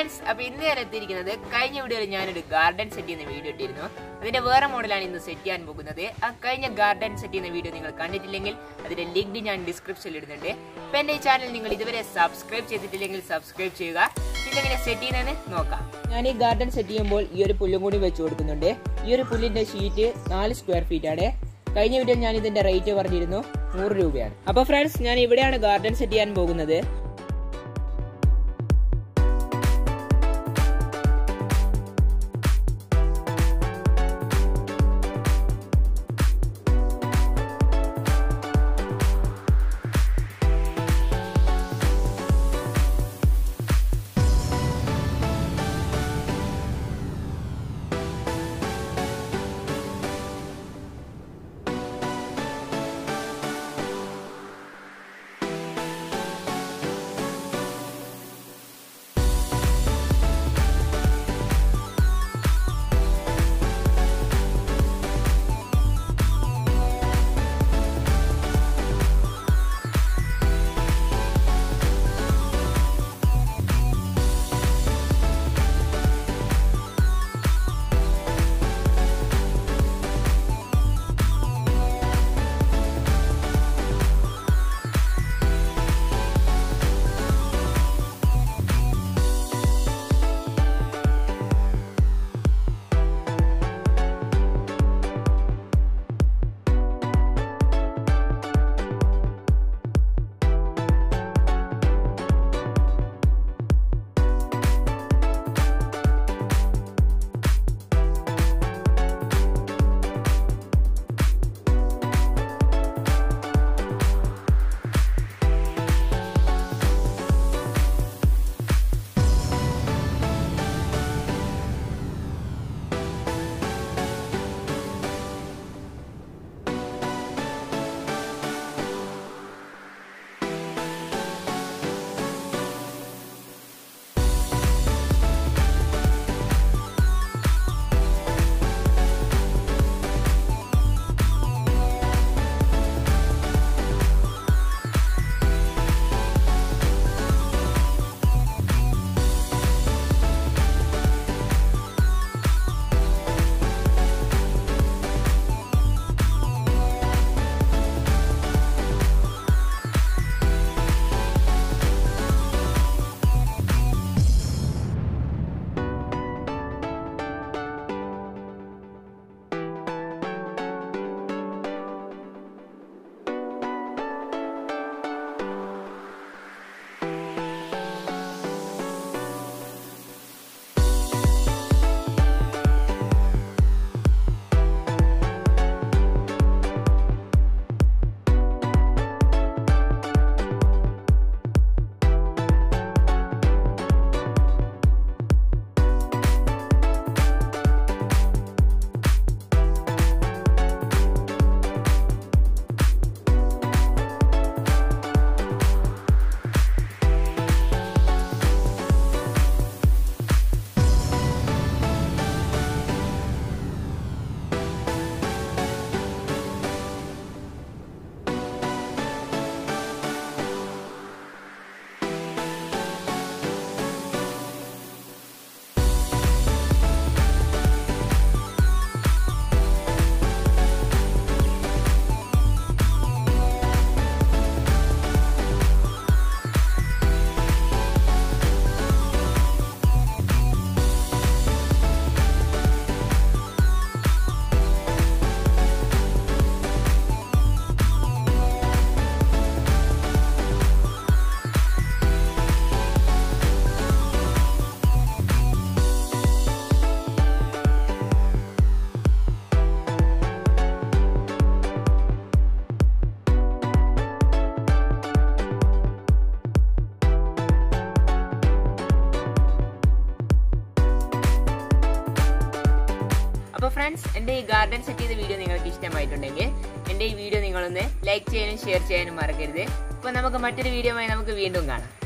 Friends, അപ്പോൾ ഇന്ന് ഞാൻ എത്തിയിരിക്കുന്നത് കഴിഞ്ഞ വീഡിയോയിൽ ഞാനൊരു ഗാർഡൻ സെറ്റ് ചെയ്യുന്ന വീഡിയോ ഇട്ടിരുന്നു. അതിന്റെ വേറെ മോഡലാണ് ഇന്ന് സെറ്റ് ചെയ്യാൻ പോകുന്നത്. ആ കഴിഞ്ഞ ഗാർഡൻ സെറ്റ് ചെയ്യുന്ന വീഡിയോ നിങ്ങൾ കണ്ടിട്ടില്ലെങ്കിൽ അതിന്റെ ലിങ്ക് ഞാൻ ഡിസ്ക്രിപ്ഷനിൽ ഇടുന്നുണ്ട്. അപ്പോൾ എൻ്റെ ഈ ചാനൽ നിങ്ങൾ ഇതുവരെ സബ്സ്ക്രൈബ് ചെയ്തിട്ടില്ലെങ്കിൽ സബ്സ്ക്രൈബ് ചെയ്യുക. ഇതെങ്ങനെ സെറ്റ് ചെയ്യുന്നതെന്ന് നോക്കാം. ഞാൻ ഈ ഗാർഡൻ സെറ്റ് ചെയ്യുമ്പോൾ ഈ ഒരു പുല്ലും കൂടി വെച്ച് കൊടുക്കുന്നുണ്ട്. ഈ ഒരു പുല്ലിന്റെ ഷീറ്റ് 4 സ്ക്വയർ ഫീറ്റ് ആണ്. കഴിഞ്ഞ വീഡിയോയിൽ ഞാൻ ഇതിന്റെ റേറ്റ് പറഞ്ഞിരുന്നു 100 രൂപയാണ്. അപ്പോൾ ഫ്രണ്ട്സ്, ഞാൻ ഇവിടെയാണ് ഗാർഡൻ സെറ്റ് ചെയ്യാൻ പോകുന്നത്. അപ്പോൾ ഫ്രണ്ട്സ്, എൻ്റെ ഈ ഗാർഡൻ സെറ്റ് ചെയ്ത വീഡിയോ നിങ്ങൾക്ക് ഇഷ്ടമായിട്ടുണ്ടെങ്കിൽ എൻ്റെ ഈ വീഡിയോ നിങ്ങളൊന്ന് ലൈക്ക് ചെയ്യാനും ഷെയർ ചെയ്യാനും മറക്കരുത്. അപ്പോൾ നമുക്ക് മറ്റൊരു വീഡിയോയുമായി നമുക്ക് വീണ്ടും കാണാം.